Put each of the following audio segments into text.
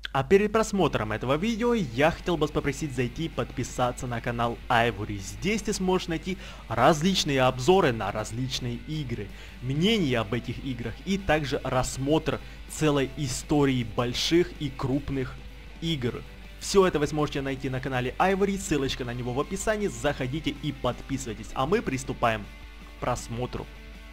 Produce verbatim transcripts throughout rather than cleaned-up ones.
А перед просмотром этого видео я хотел бы вас попросить зайти и подписаться на канал Ivory. Здесь ты сможешь найти различные обзоры на различные игры, мнения об этих играх и также рассмотр целой истории больших и крупных игр. Все это вы сможете найти на канале Ivory, ссылочка на него в описании, заходите и подписывайтесь. А мы приступаем к просмотру.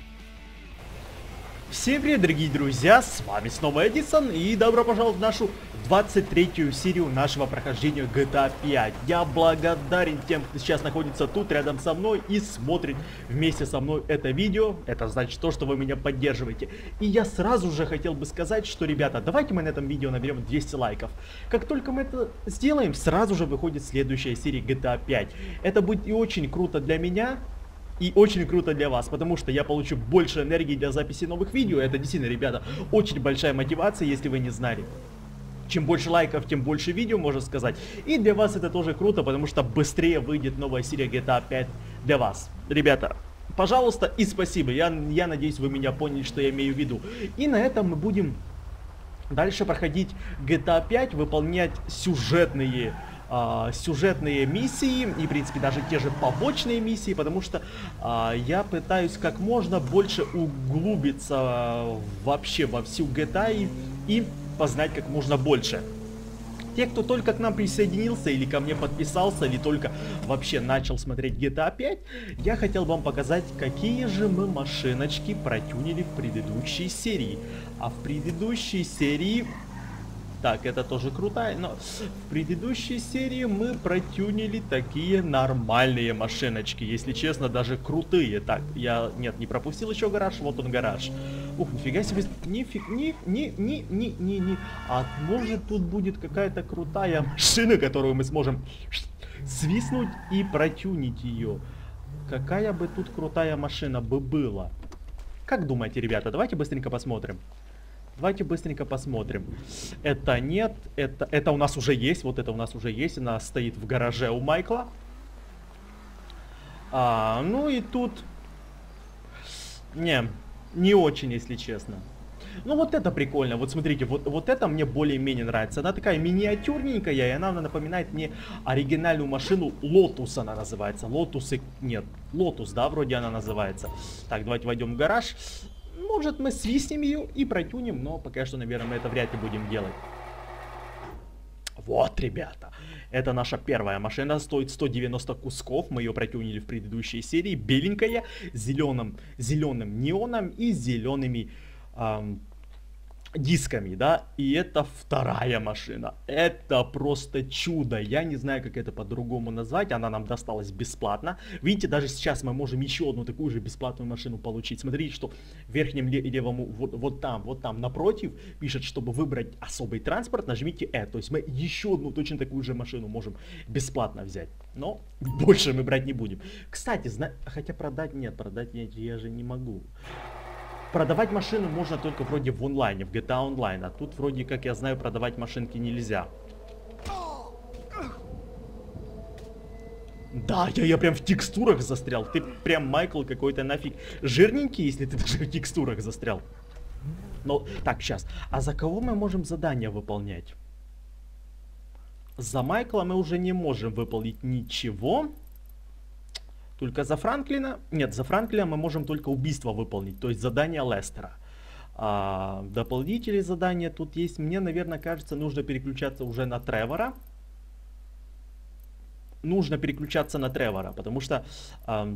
Всем привет, дорогие друзья, с вами снова Эдисон, и добро пожаловать в нашу двадцать третью серию нашего прохождения джи ти эй пять. Я благодарен тем, кто сейчас находится тут рядом со мной и смотрит вместе со мной это видео. Это значит то, что вы меня поддерживаете. И я сразу же хотел бы сказать, что, ребята, давайте мы на этом видео наберем двести лайков. Как только мы это сделаем, сразу же выходит следующая серия джи ти эй пять. Это будет и очень круто для меня, и очень круто для вас, потому что я получу больше энергии для записи новых видео. Это действительно, ребята, очень большая мотивация, если вы не знали. Чем больше лайков, тем больше видео, можно сказать. И для вас это тоже круто, потому что быстрее выйдет новая серия джи ти эй пять для вас. Ребята, пожалуйста и спасибо. Я, я надеюсь, вы меня поняли, что я имею в виду. И на этом мы будем дальше проходить джи ти эй пять, выполнять сюжетные... Uh, сюжетные миссии и, в принципе, даже те же побочные миссии, потому что uh, я пытаюсь как можно больше углубиться uh, вообще во всю джи ти эй и познать как можно больше. Те, кто только к нам присоединился или ко мне подписался, или только вообще начал смотреть джи ти эй пять, я хотел вам показать, какие же мы машиночки протюнили в предыдущей серии. А в предыдущей серии... Так, это тоже крутая, но в предыдущей серии мы протюнили такие нормальные машиночки, если честно, даже крутые. Так, я, нет, не пропустил еще гараж, вот он гараж. Ух, нифига себе, нифиг, ни, ни, ни, ни, ни, ни. А может тут будет какая-то крутая машина, которую мы сможем свистнуть и протюнить ее. Какая бы тут крутая машина бы была? Как думаете, ребята, давайте быстренько посмотрим. Давайте быстренько посмотрим. Это нет, это, это у нас уже есть, вот это у нас уже есть, она стоит в гараже у Майкла. А, ну и тут... Не, не очень, если честно. Ну вот это прикольно, вот смотрите, вот, вот это мне более-менее нравится. Она такая миниатюрненькая, и она напоминает мне оригинальную машину Lotus, она называется. Lotus, нет, Lotus, да, вроде она называется. Так, давайте войдем в гараж. Может, мы свистнем ее и протюнем, но пока что, наверное, мы это вряд ли будем делать. Вот, ребята, это наша первая машина, стоит сто девяносто кусков, мы ее протюнили в предыдущей серии, беленькая, зеленым, зеленым неоном и зелеными эм, дисками, да, и это вторая машина, это просто чудо, я не знаю, как это по-другому назвать, она нам досталась бесплатно, видите, даже сейчас мы можем еще одну такую же бесплатную машину получить, смотрите, что в верхнем левом, вот, вот там, вот там напротив, пишет, чтобы выбрать особый транспорт, нажмите E, то есть мы еще одну точно такую же машину можем бесплатно взять, но больше мы брать не будем. Кстати, зна... хотя продать нет, продать нет, я же не могу. Продавать машины можно только вроде в онлайне, в джи ти эй онлайн, а тут вроде, как я знаю, продавать машинки нельзя. Да, я, я прям в текстурах застрял. Ты прям, Майкл, какой-то нафиг жирненький, если ты даже в текстурах застрял. Ну, так, сейчас. А за кого мы можем задания выполнять? За Майкла мы уже не можем выполнить ничего. Только за Франклина... Нет, за Франклина мы можем только убийство выполнить, то есть задание Лестера. А, дополнительные задания тут есть. Мне, наверное, кажется, нужно переключаться уже на Тревора. Нужно переключаться на Тревора, потому что а,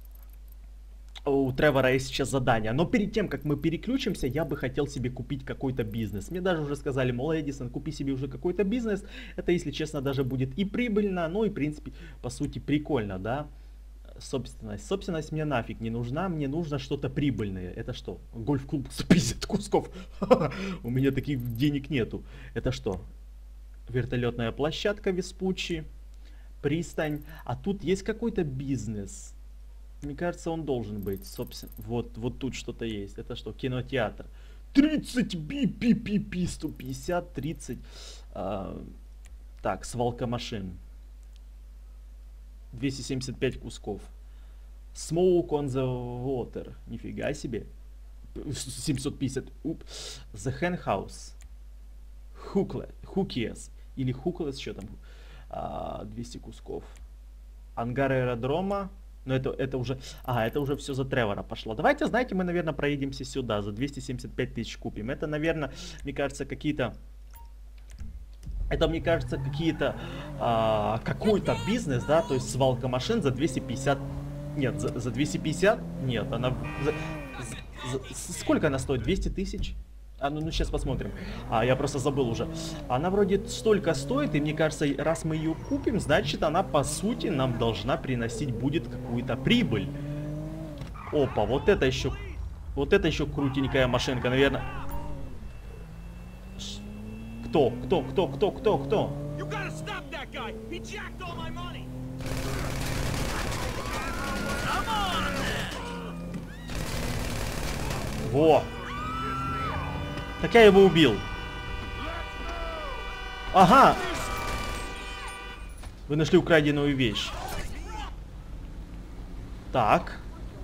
у Тревора есть сейчас задание. Но перед тем, как мы переключимся, я бы хотел себе купить какой-то бизнес. Мне даже уже сказали, мол, Эдисон, купи себе уже какой-то бизнес. Это, если честно, даже будет и прибыльно, ну и, в принципе, по сути, прикольно, да. Собственность. Собственность мне нафиг не нужна, мне нужно что-то прибыльное. Это что? Гольф-клуб сто пятьдесят кусков. У меня таких денег нету. Это что? Вертолетная площадка Веспуччи, пристань. А тут есть какой-то бизнес. Мне кажется, он должен быть. Собственно, вот, вот тут что-то есть. Это что? Кинотеатр. тридцать би пи пи пи сто пятьдесят, тридцать. А, так, свалка машин. двести семьдесят пять кусков. Smoke on the water. Нифига себе. семьсот пятьдесят. Уп. The hen house. Hooklet. Хукес. Или Хукес, что там? А, двести кусков. Ангар аэродрома. Но это, это уже... Ага, это уже все за Тревора пошло. Давайте, знаете, мы, наверное, проедемся сюда. За двести семьдесят пять тысяч купим. Это, наверное, мне кажется, какие-то... Это, мне кажется, какие-то... А, какой-то бизнес, да? То есть свалка машин за двести пятьдесят... Нет, за, за двести пятьдесят? Нет, она... За, за, за, сколько она стоит? двести тысяч? А, ну, ну сейчас посмотрим. А, я просто забыл уже. Она вроде столько стоит, и мне кажется, раз мы ее купим, значит она по сути нам должна приносить будет какую-то прибыль. Опа, вот это еще... Вот это еще крутенькая машинка, наверное. Ш... Кто? Кто? Кто? Кто? Кто? Кто? Во! Так я его убил. Ага! Вы нашли украденную вещь. Так.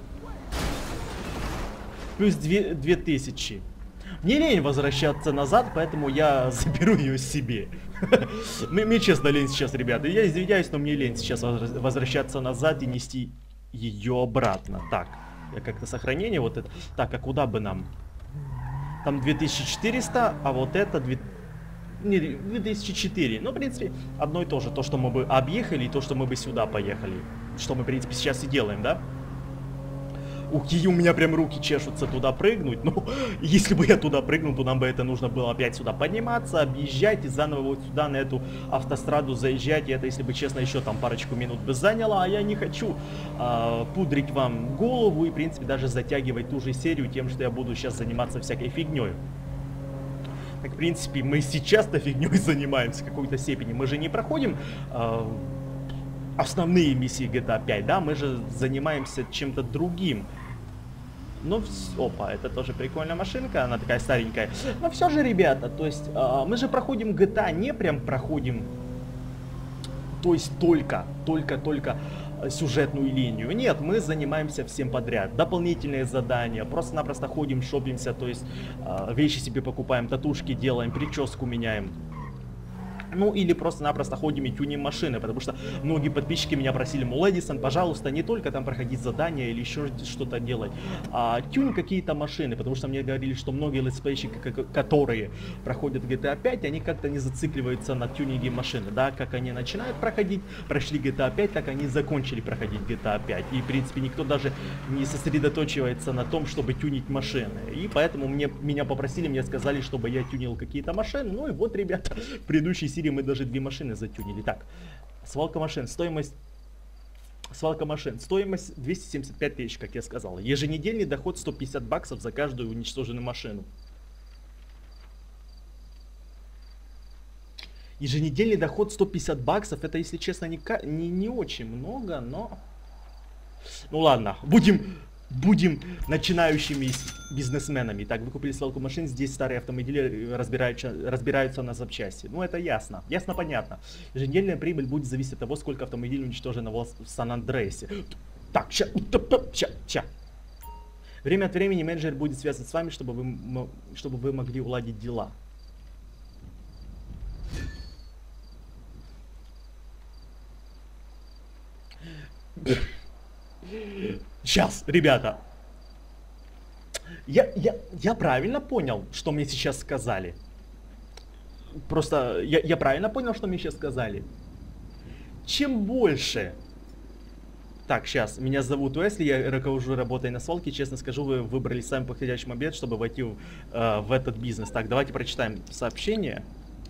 Плюс две, две тысячи. Мне лень возвращаться назад, поэтому я заберу ее себе. Мне честно лень сейчас, ребята. Я извиняюсь, но мне лень сейчас возвращаться назад и нести ее обратно. Так, я как-то сохранение вот это. Так, а куда бы нам? Там две тысячи четыреста, а вот это две тысячи четыре. Ну, в принципе, одно и то же. То, что мы бы объехали, и то, что мы бы сюда поехали. Что мы, в принципе, сейчас и делаем, да? Ух, и у меня прям руки чешутся туда прыгнуть. Но если бы я туда прыгнул, то нам бы это нужно было опять сюда подниматься, объезжать и заново вот сюда на эту автостраду заезжать. И это, если бы честно, еще там парочку минут бы заняло. А я не хочу э, пудрить вам голову и, в принципе, даже затягивать ту же серию тем, что я буду сейчас заниматься всякой фигней. Так, в принципе, мы сейчас-то фигней занимаемся в какой-то степени. Мы же не проходим... Э, основные миссии джи ти эй пять, да, мы же занимаемся чем-то другим. Ну, опа, это тоже прикольная машинка, она такая старенькая. Но все же, ребята, то есть, э, мы же проходим джи ти эй, не прям проходим, то есть только, только, только сюжетную линию. Нет, мы занимаемся всем подряд. Дополнительные задания, просто-напросто ходим, шопимся, то есть, э, вещи себе покупаем, татушки делаем, прическу меняем. Ну, или просто-напросто ходим и тюним машины, потому что многие подписчики меня просили, мол, Эдисон, пожалуйста, не только там проходить задания или еще что-то делать, а тюнь какие-то машины, потому что мне говорили, что многие летсплейщики, которые проходят джи ти эй пять, они как-то не зацикливаются на тюнинге машины, да, как они начинают проходить, прошли джи ти эй пять, так они закончили проходить джи ти эй пять, и, в принципе, никто даже не сосредоточивается на том, чтобы тюнить машины, и поэтому мне, меня попросили, мне сказали, чтобы я тюнил какие-то машины, ну и вот, ребята, в предыдущей серии мы даже две машины затюнили. Так, свалка машин, стоимость... Свалка машин, стоимость двести семьдесят пять тысяч, как я сказал. Еженедельный доход сто пятьдесят баксов за каждую уничтоженную машину. Еженедельный доход сто пятьдесят баксов, это, если честно, не, не, не очень много, но... Ну ладно, будем... Будем начинающими бизнесменами. Так, вы купили свалку машин, здесь старые автомобили разбираются, разбираются на запчасти. Ну, это ясно. Ясно, понятно. Еженедельная прибыль будет зависеть от того, сколько автомобилей уничтожено в Сан-Андреасе. Так, ща, ща, ща. Время от времени менеджер будет связан с вами, чтобы вы, чтобы вы могли уладить дела. Сейчас, ребята. Я, я, я правильно понял, что мне сейчас сказали? Просто я, я правильно понял, что мне сейчас сказали? Чем больше... Так, сейчас, меня зовут Уэсли, я руковожу работой на свалке. Честно скажу, вы выбрали самый подходящий момент, чтобы войти в, э, в этот бизнес. Так, давайте прочитаем сообщение.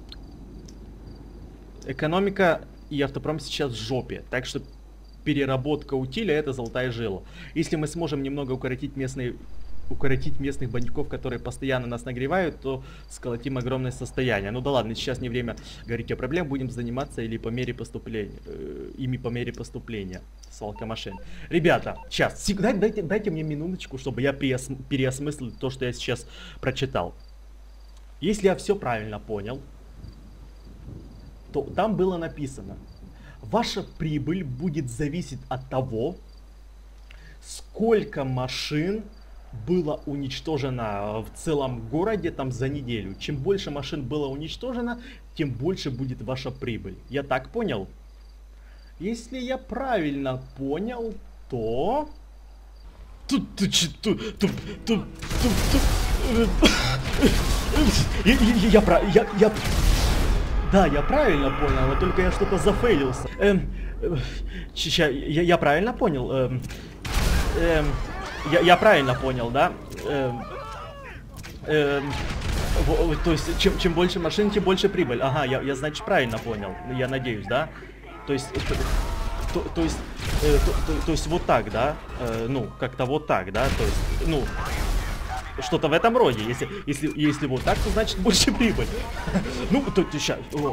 Экономика и автопром сейчас в жопе, так что... Переработка утиля — это золотая жила. Если мы сможем немного укоротить местные, укоротить местных бандюков, которые постоянно нас нагревают, то сколотим огромное состояние. Ну да ладно, сейчас не время говорить о проблемах, будем заниматься или по мере поступления, э, ими по мере поступления. Свалка машин. Ребята, сейчас, дайте, дайте мне минуточку, чтобы я переос, переосмыслил то, что я сейчас прочитал. Если я все правильно понял, то там было написано: ваша прибыль будет зависеть от того, сколько машин было уничтожено в целом городе там за неделю. Чем больше машин было уничтожено, тем больше будет ваша прибыль. Я так понял? Если я правильно понял, то... Тут, тут, тут, тут, тут, тут, я, я, я, я, я, да, я правильно понял, но только я что-то зафейлился. Эм, сейчас, я, я правильно понял? Эм, эм, я, я правильно понял, да? Эм, эм, в, то есть, чем, чем больше машин, тем больше прибыль. Ага, я, я значит, правильно понял. Я надеюсь, да? То есть... То, то есть, э, то, то, то есть вот так, да, э, ну, как-то вот так, да, то есть, ну, что-то в этом роде. Если, если, если вот так, то значит больше прибыль. Ну, то сейчас, ну,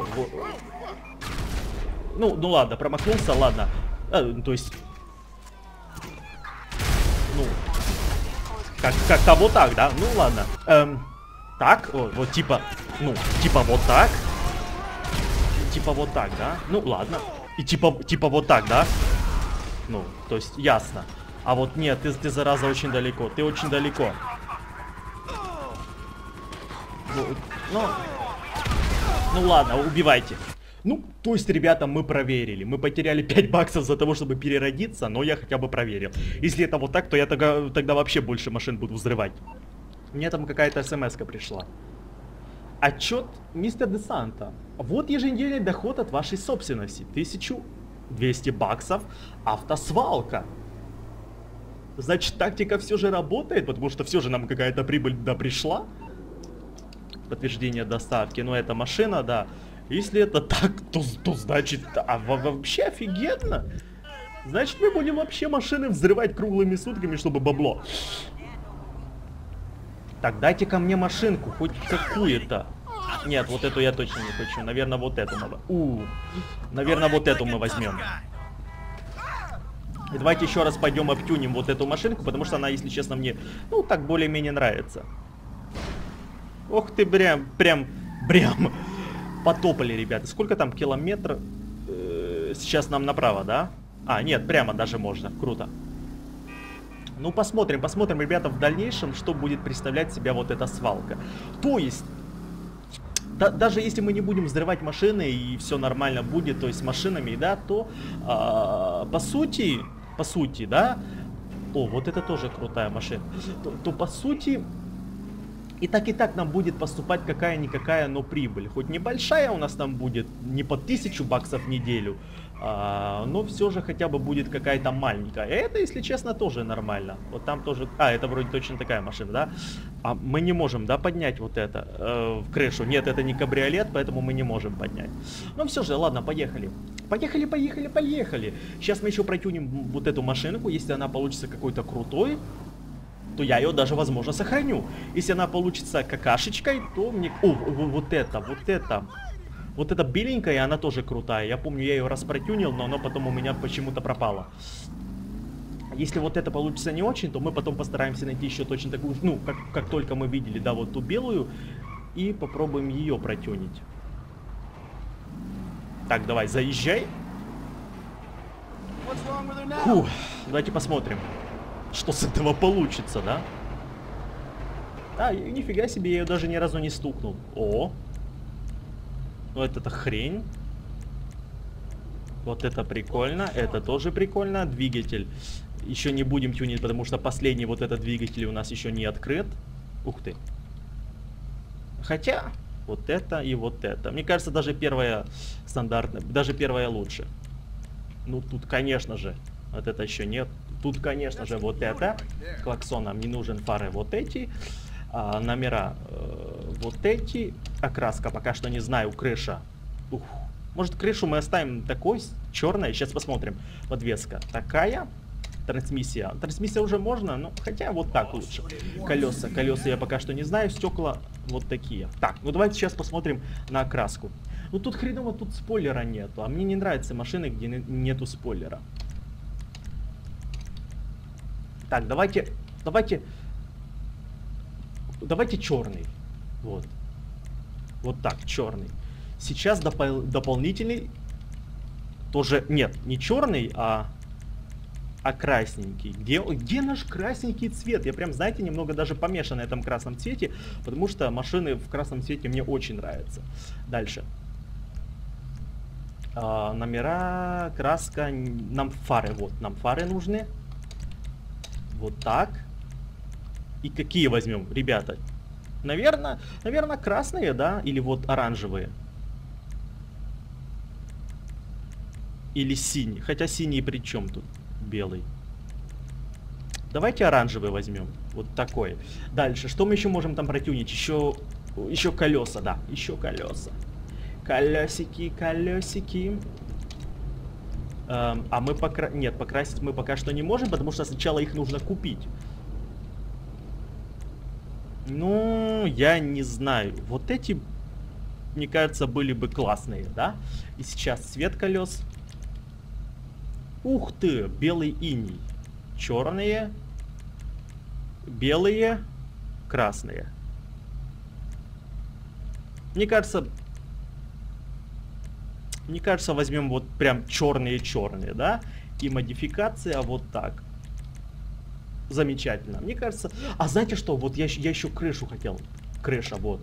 ну ладно, промахнулся, ладно. Э, то есть, ну, как, как-то вот так, да, ну ладно. Эм, так, о, вот типа, ну, типа вот так. Типа вот так, да, ну ладно. И типа, типа вот так, да? Ну, то есть, ясно. А вот нет, ты, ты, зараза, очень далеко. Ты очень далеко. Ну, ну, ну ладно, убивайте. Ну, то есть, ребята, мы проверили. Мы потеряли пять баксов за того, чтобы переродиться, но я хотя бы проверил. Если это вот так, то я тогда, тогда вообще больше машин буду взрывать. Мне там какая-то смс-ка пришла. Отчет мистер Десанта. Вот еженедельный доход от вашей собственности. тысяча двести баксов. Автосвалка. Значит, тактика все же работает, потому что все же нам какая-то прибыль, да, пришла. Подтверждение доставки. Но это машина, да. Если это так, то, то значит, а, вообще офигенно. Значит, мы будем вообще машины взрывать круглыми сутками, чтобы бабло. Так, дайте ко мне машинку, хоть какую-то. Нет, вот эту я точно не хочу. Наверное, вот эту надо. У, наверное, вот эту мы возьмем. И давайте еще раз пойдем обтюним вот эту машинку, потому что она, если честно, мне, ну, так более-менее нравится. Ох ты, прям, прям, прям. Потопали, ребята. Сколько там километров? Сейчас нам направо, да? А, нет, прямо даже можно. Круто. Ну, посмотрим, посмотрим, ребята, в дальнейшем, что будет представлять себя вот эта свалка. То есть, да, даже если мы не будем взрывать машины и все нормально будет, то есть с машинами, да, то, э, по сути, по сути, да, о, вот это тоже крутая машина, то, то по сути, и так и так нам будет поступать какая-никакая, но прибыль. Хоть небольшая у нас там будет, не по тысячу баксов в неделю, а, но все же хотя бы будет какая-то маленькая. И это, если честно, тоже нормально. Вот там тоже... А, это вроде точно такая машина, да? А мы не можем, да, поднять вот это э, в крышу? Нет, это не кабриолет, поэтому мы не можем поднять. Ну все же, ладно, поехали. Поехали, поехали, поехали. Сейчас мы еще протюним вот эту машинку. Если она получится какой-то крутой, то я ее даже, возможно, сохраню. Если она получится какашечкой, то мне... О, вот это, вот это. Вот эта беленькая, она тоже крутая. Я помню, я ее раз протюнил, но она потом у меня почему-то пропала. Если вот это получится не очень, то мы потом постараемся найти еще точно такую, ну, как, как только мы видели, да, вот ту белую, и попробуем ее протюнить. Так, давай, заезжай. Фух, давайте посмотрим, что с этого получится, да? А, нифига себе, я ее даже ни разу не стукнул. О! Вот это хрень. Вот это прикольно. Это тоже прикольно. Двигатель. Еще не будем тюнить, потому что последний вот этот двигатель у нас еще не открыт. Ух ты. Хотя, вот это и вот это. Мне кажется, даже первая стандартная, даже первая лучше. Ну, тут, конечно же, вот это еще нет. Тут, конечно же, вот это. Клаксон нам не нужен, фары вот эти. А, номера э, вот эти. Окраска пока что не знаю, крыша. Ух. Может, крышу мы оставим такой, черной. Сейчас посмотрим. Подвеска такая. Трансмиссия. Трансмиссия уже можно, но хотя вот так лучше. Колеса. Колеса я пока что не знаю. Стекла вот такие. Так, ну давайте сейчас посмотрим на окраску. Ну тут хреново, тут спойлера нету. А мне не нравятся машины, где нету спойлера. Так, давайте... Давайте... Давайте черный. Вот. Вот так, черный. Сейчас допол дополнительный. Тоже... Нет, не черный, а... А красненький. Где, где наш красненький цвет? Я прям, знаете, немного даже помешан на этом красном цвете, потому что машины в красном цвете мне очень нравятся. Дальше. А, номера, краска, нам фары, вот, нам фары нужны. Вот так. И какие возьмем, ребята? Наверное, наверное, красные, да? Или вот оранжевые. Или синий. Хотя синий при чем тут? Белый. Давайте оранжевый возьмем. Вот такой. Дальше. Что мы еще можем там протюнить? Еще, еще колеса, да. Еще колеса. Колесики, колесики. Эм, а мы покра... Нет, покрасить мы пока что не можем, потому что сначала их нужно купить. Ну, я не знаю. Вот эти, мне кажется, были бы классные, да? И сейчас цвет колес. Ух ты, белый иней. Черные, белые, красные. Мне кажется... Мне кажется, возьмем вот прям черные-черные, да? И модификация вот так. Замечательно. Мне кажется... А знаете что? Вот я, я еще крышу хотел. Крыша, вот.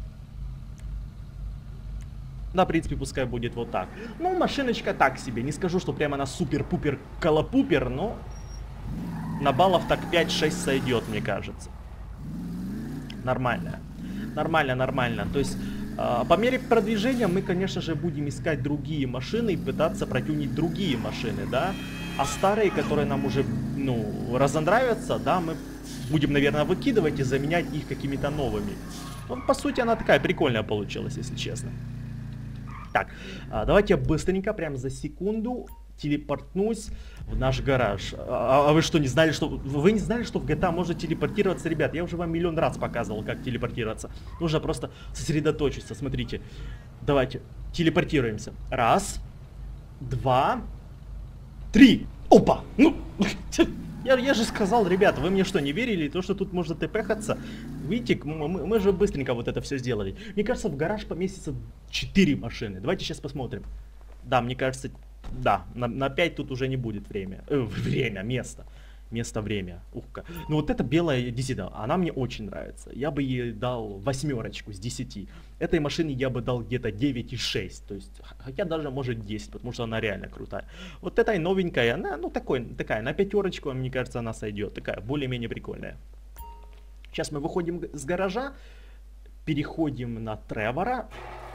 Да, в принципе, пускай будет вот так. Ну, машиночка так себе. Не скажу, что прямо она супер-пупер колопупер, но... На баллов так пять-шесть сойдет, мне кажется. Нормально. Нормально, нормально. То есть... По мере продвижения мы, конечно же, будем искать другие машины и пытаться протюнить другие машины, да. А старые, которые нам уже, ну, разонравятся, да, мы будем, наверное, выкидывать и заменять их какими-то новыми. Ну, по сути, она такая прикольная получилась, если честно. Так, давайте я быстренько, прям за секунду, телепортнусь в наш гараж. А, а вы что, не знали, что... Вы не знали, что в джи ти эй можно телепортироваться, ребят? Я уже вам миллион раз показывал, как телепортироваться. Нужно просто сосредоточиться. Смотрите. Давайте. Телепортируемся. Раз. Два. Три. Опа! Ну... Я, я же сказал, ребята, вы мне что, не верили? То, что тут можно тпхаться? Видите, мы, мы же быстренько вот это все сделали. Мне кажется, в гараж поместится четыре машины. Давайте сейчас посмотрим. Да, мне кажется... Да, на, на пять тут уже не будет время. Э, время, место. Место, время. Ух-ка. Ну вот эта белая десятка, она мне очень нравится. Я бы ей дал восьмерочку с десяти. Этой машине я бы дал где-то девять и шесть. То есть, хотя даже может десять, потому что она реально крутая. Вот эта новенькая, она, ну такой, такая, на пятерочку, мне кажется, она сойдет. Такая, более-менее прикольная. Сейчас мы выходим с гаража, переходим на Тревора.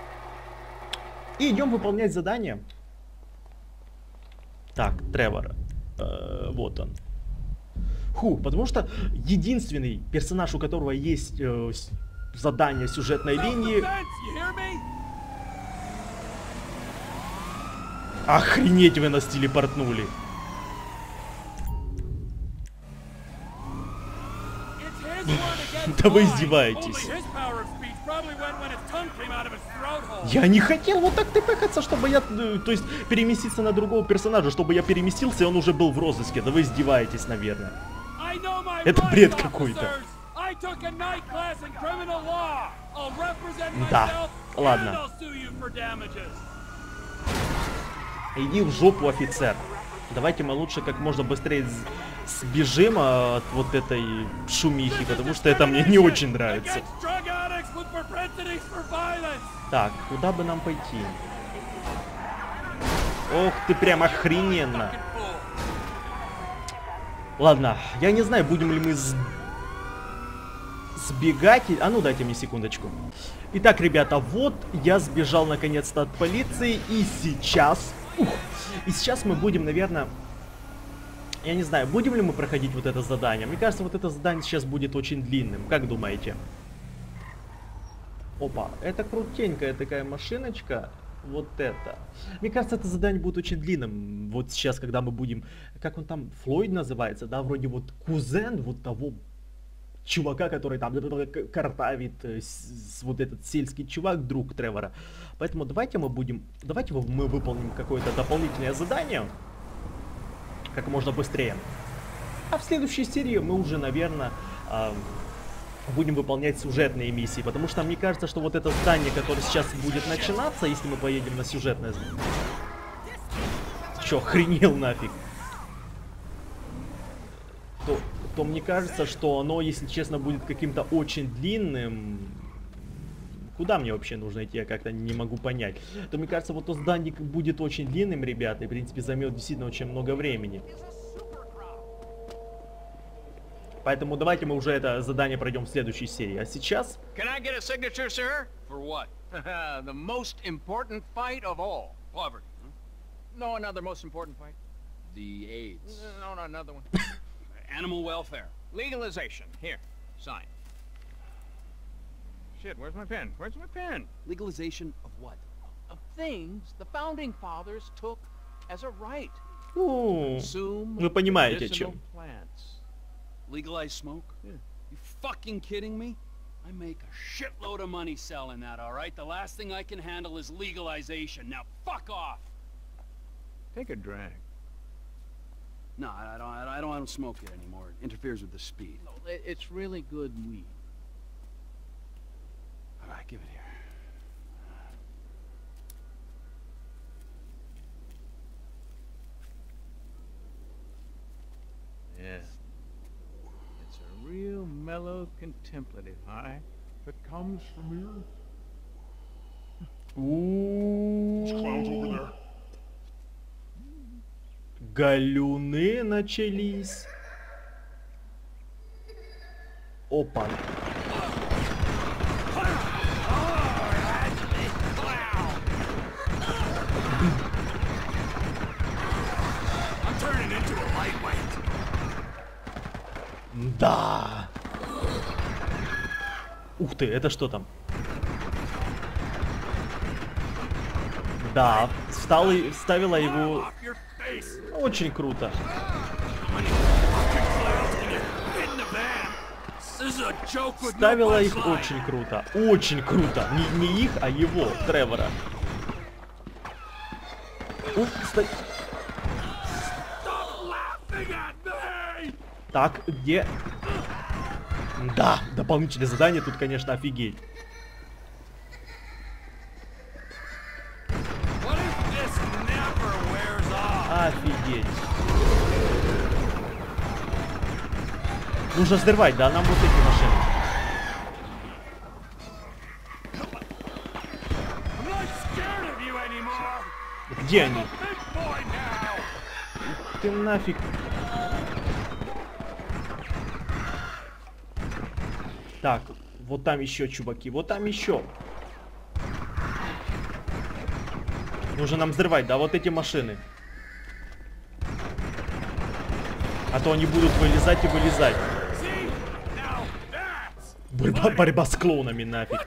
И идем выполнять задание. Так, Тревор. Э, вот он. Фу, потому что единственный персонаж, у которого есть э, задание сюжетной линии... Охренеть, вы нас телепортнули. Да вы издеваетесь. Я не хотел вот так тпхаться, чтобы я, то есть, переместиться на другого персонажа, чтобы я переместился, и он уже был в розыске. Да вы издеваетесь, наверное. Это бред какой-то. Да, ладно. Иди в жопу, офицер. Давайте мы лучше как можно быстрее сбежим от вот этой шумихи, потому что это мне не очень нравится. Так, куда бы нам пойти? Ох ты, прям охрененно. Ладно, я не знаю, будем ли мы с... сбегать. А ну дайте мне секундочку. Итак, ребята, вот я сбежал наконец-то от полиции. И сейчас... Ух, и сейчас мы будем, наверное... Я не знаю, будем ли мы проходить вот это задание. Мне кажется, вот это задание сейчас будет очень длинным. Как думаете? Опа, это крутенькая такая машиночка. Вот это. Мне кажется, это задание будет очень длинным. Вот сейчас, когда мы будем... Как он там? Флойд называется, да? Вроде вот кузен вот того чувака, который там картавит. Вот этот сельский чувак, друг Тревора. Поэтому давайте мы будем... Давайте мы выполним какое-то дополнительное задание. Как можно быстрее. А в следующей серии мы уже, наверное... будем выполнять сюжетные миссии, потому что мне кажется, что вот это здание, которое сейчас будет начинаться, если мы поедем на сюжетное здание... Чё, охренел нафиг? То, то мне кажется, что оно, если честно, будет каким-то очень длинным. Куда мне вообще нужно идти, я как-то не могу понять. То мне кажется, вот то здание будет очень длинным, ребята, и в принципе займет действительно очень много времени. Поэтому давайте мы уже это задание пройдем в следующей серии. А сейчас... Can I get a signature, sir? For what? The most important fight of all. Poverty. Huh? No, another most important fight. The AIDS. No, no, another one. Animal welfare. Legalization. Here, sign. Shit, where's my pen? Where's my pen? Legalization of what? Of things the founding fathers took as a right. Ну, вы понимаете, о чем. Legalize smoke? Yeah. You fucking kidding me? I make a shitload of money selling that, all right? The last thing I can handle is legalization. Now fuck off. Take a drag. No, I don't. I don't. I don't smoke it anymore. It interferes with the speed. No, it's really good weed. All right, give it here. Yeah. Real mellow contemplative high that comes from you. Ooh. Галюны начались. Опа. Да. Ух ты, это что там? Да, встал и вставила его. Очень круто. Ставила их очень круто. Очень круто. Не, не их, а его, Тревора. Ух, стой. Так, где? Да, дополнительное задание тут, конечно, офигеть. Офигеть. Нужно взрывать, да, нам вот эти машины. Где они? Ты нафиг. Так, вот там еще, чуваки, вот там еще. Нужно нам взрывать, да, вот эти машины. А то они будут вылезать и вылезать. Борьба, борьба с клоунами, нафиг.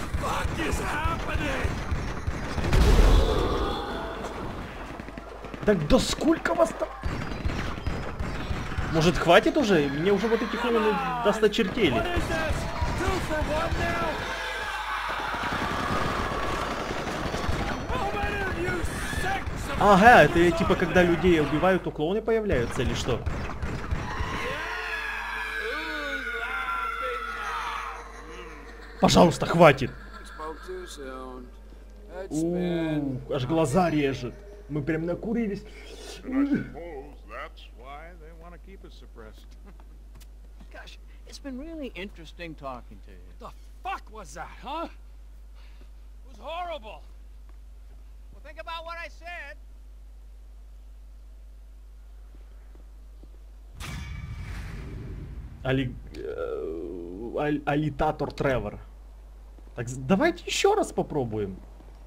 Так, да сколько вас там? Может, хватит уже? Мне уже вот эти клоуны досточертели. Ага, это типа когда людей убивают, то клоуны появляются или что? Пожалуйста, хватит. У-у-у, аж глаза режет. Мы прям накурились. Gosh, it's been really interesting talking to you. What the fuck was that, huh? It was horrible. Well, think about what I said. Али... э, аль... Алитатор Тревор. Так, давайте еще раз попробуем.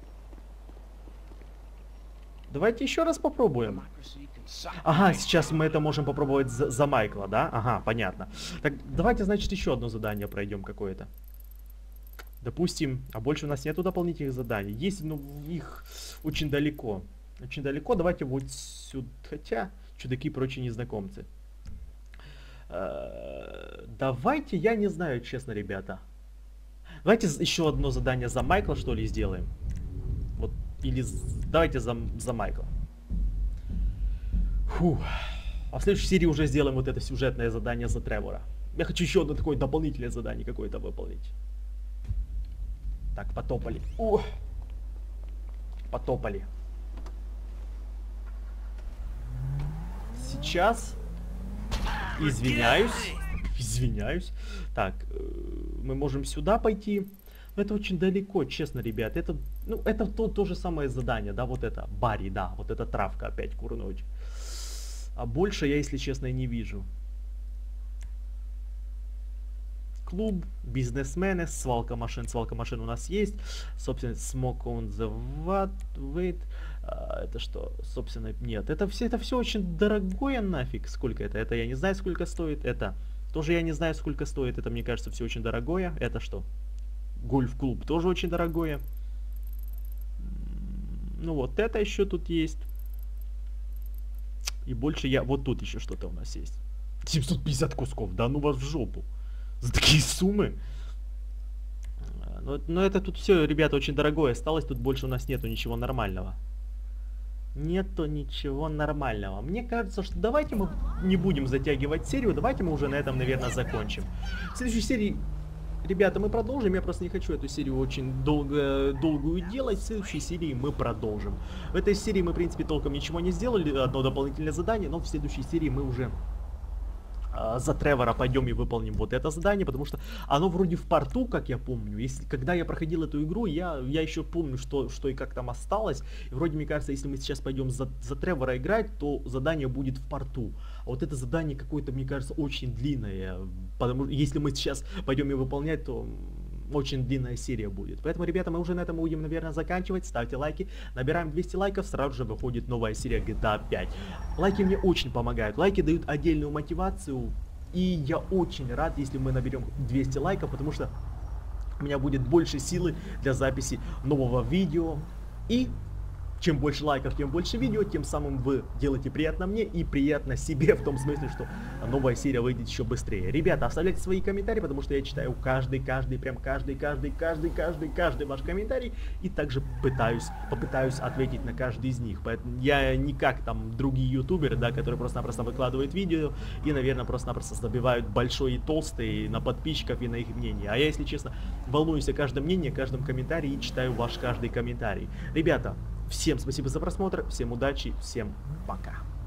Давайте еще раз попробуем. Ага, сейчас мы это можем попробовать за, за Майкла, да? Ага, понятно. Так, давайте, значит, еще одно задание пройдем какое-то. Допустим, а больше у нас нету дополнительных заданий. Есть, но их очень далеко. Очень далеко. Давайте вот сюда. Хотя, чудаки и прочие незнакомцы. Э-э- давайте, я не знаю, честно, ребята. Давайте еще одно задание за Майкла, что ли, сделаем. Вот, или давайте за, за Майкла. Фух. А в следующей серии уже сделаем вот это сюжетное задание за Тревора. Я хочу еще одно такое дополнительное задание какое-то выполнить. Так, потопали. О! Потопали. Сейчас. Извиняюсь. Извиняюсь. Так, мы можем сюда пойти. Это очень далеко, честно, ребят. Это, ну, это то, то же самое задание, да, вот это, Барри, да, вот эта травка опять курнуть. А больше я, если честно, и не вижу. Клуб, бизнесмены, свалка машин. Свалка машин у нас есть. Собственно, smoke on the what, wait. А, это что? Собственно, нет. Это все, это все очень дорогое нафиг. Сколько это? Это я не знаю, сколько стоит. Это тоже я не знаю, сколько стоит. Это, мне кажется, все очень дорогое. Это что? Гольф-клуб тоже очень дорогое. Ну вот, это еще тут есть. И больше я... Вот тут еще что-то у нас есть. семьсот пятьдесят кусков. Да ну вас в жопу. За такие суммы. Но, но это тут все, ребята, очень дорогое осталось. Тут больше у нас нету ничего нормального. Нету ничего нормального. Мне кажется, что давайте мы не будем затягивать серию. Давайте мы уже на этом, наверное, закончим. В следующей серии, ребята, мы продолжим. Я просто не хочу эту серию очень долго, долгую делать. В следующей серии мы продолжим. В этой серии мы, в принципе, толком ничего не сделали. Одно дополнительное задание. Но в следующей серии мы уже... за Тревора пойдем и выполним вот это задание, потому что оно вроде в порту, как я помню. Если, когда я проходил эту игру, я, я еще помню, что, что и как там осталось. И вроде, мне кажется, если мы сейчас пойдем за, за Тревора играть, то задание будет в порту. А вот это задание какое-то, мне кажется, очень длинное. Потому что если мы сейчас пойдем его выполнять, то очень длинная серия будет. Поэтому, ребята, мы уже на этом будем, наверное, заканчивать. Ставьте лайки. Набираем двести лайков, сразу же выходит новая серия джи ти эй пять. Лайки мне очень помогают. Лайки дают отдельную мотивацию. И я очень рад, если мы наберем двести лайков, потому что у меня будет больше силы для записи нового видео. И чем больше лайков, тем больше видео, тем самым вы делаете приятно мне и приятно себе, в том смысле, что новая серия выйдет еще быстрее. Ребята, оставляйте свои комментарии, потому что я читаю каждый, каждый, прям каждый, каждый, каждый, каждый, каждый ваш комментарий. И также пытаюсь, попытаюсь ответить на каждый из них. Поэтому я не как там другие ютуберы, да, которые просто-напросто выкладывают видео и, наверное, просто-напросто забивают большой и толстый на подписчиков и на их мнение. А я, если честно, волнуюсь о каждом мнении, о каждом комментарии и читаю ваш каждый комментарий. Ребята, всем спасибо за просмотр, всем удачи, всем пока.